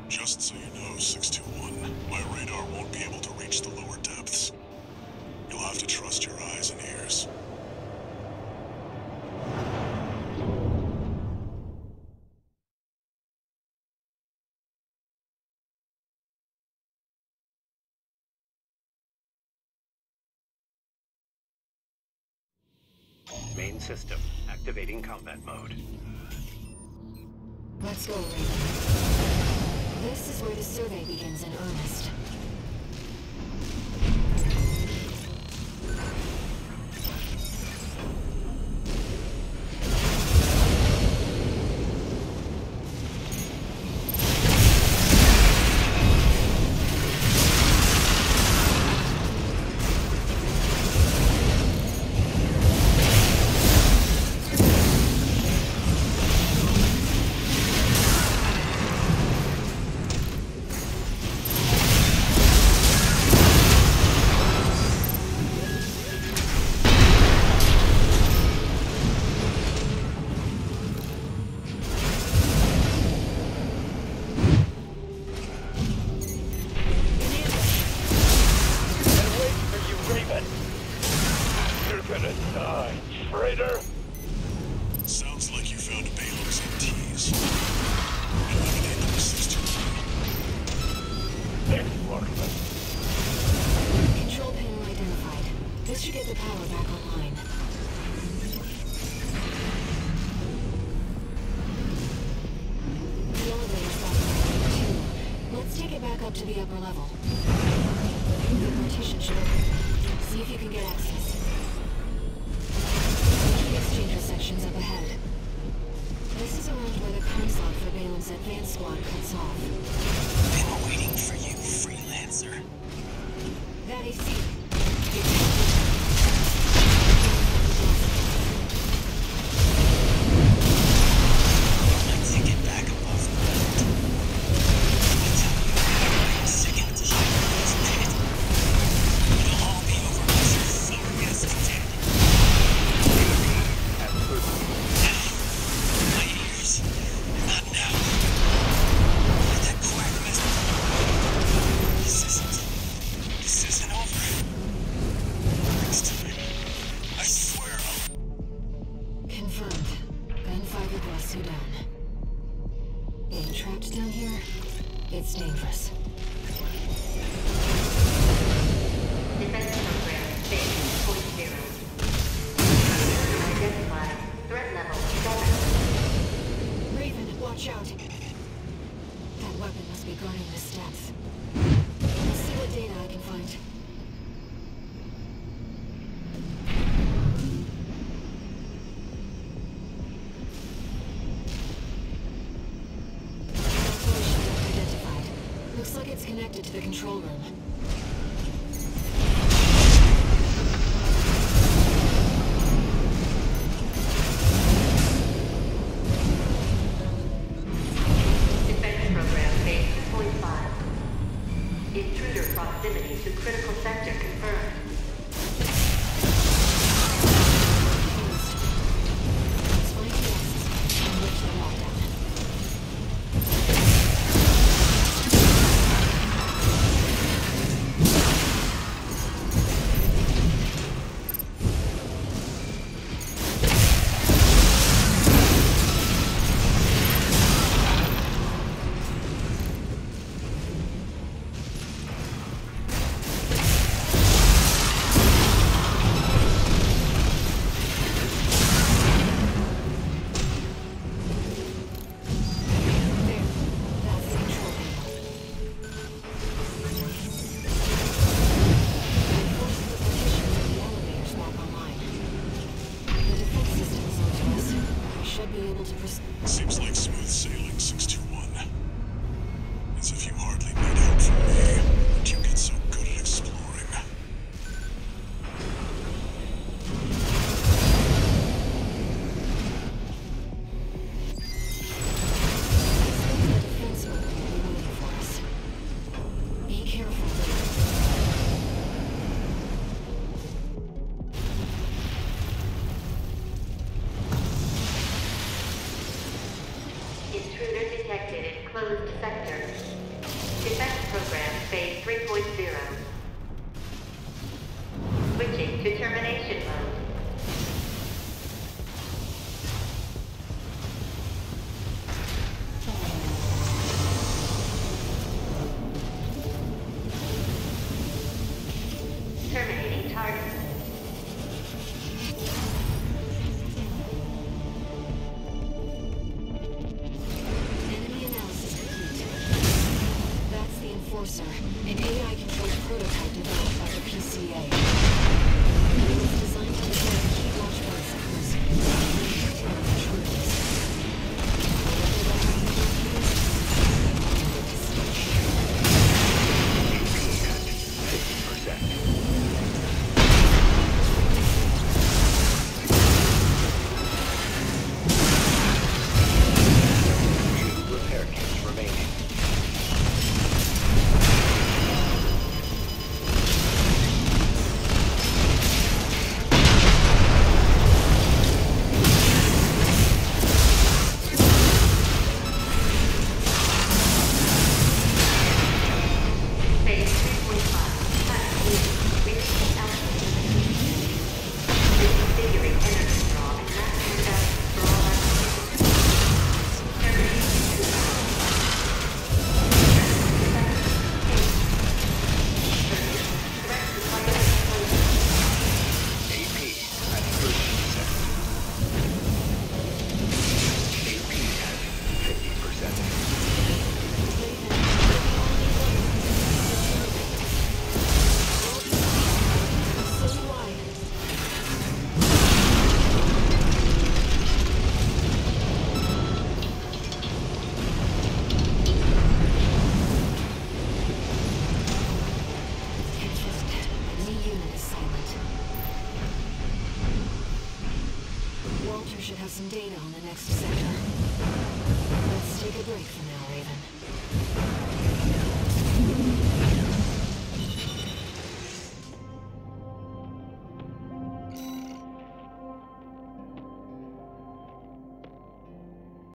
Just so you know, 621, my radar won't be able to reach the lower depths. You'll have to trust your eyes and ears. Main system, activating combat mode. Let's go, Raven. This is where the survey begins in earnest. Sounds like you found Baylor's MTs. Eliminate the resistance. Control panel identified. This should get the power back online. The elevator's back there, too. Let's take it back up to the upper level. The partition should open. See if you can get access. The exchanger section's up ahead. This is around where the console for Balin's advanced squad cuts off. Been waiting for you, freelancer. That AC. My ticket back above ground. I tell you, I'm sick and tired of this pit. It'll all be over once you're so yesterday. My ears. Not now. Let that quack mess. This isn't over. Next time, I swear I'll... Confirmed. G5 Iguazu down. Being trapped down here, it's dangerous. Defense program phase point 0. Identified. Threat level 7. Raven, watch out. That weapon must be guarding this depth. Let's see what data I can find. Operation identified. Looks like it's connected to the control room. Defense program phase 2.5. Intruder proximity to critical sector confirmed. Let's find the access and lift the lockdown. There. That's the control panel. Reinforce the partitions of the elevators back online. The defense system is onto us. We should be able to proceed. Seems like smooth sailing, 621. As if you hardly need help from me, but you get so good at exploring. The defense worker will be waiting for us. Be careful. Intruder detected in closed sector. Defense Program Phase 3.0. Switching to termination mode. Terminating target. Enemy analysis complete. That's the Enforcer, an AI-controlled prototype developed by the PCA. It was designed to deploy key watchpoint sectors and intruders. Repair kits remaining. Phase 3.5. Releasing altitude. Reconfiguring energy draw and maximum balance for all activities. Terminating threat to fire explosion. AP at 30%. AP at 50%. Walter should have some data on the next sector. Let's take a break for now, Raven.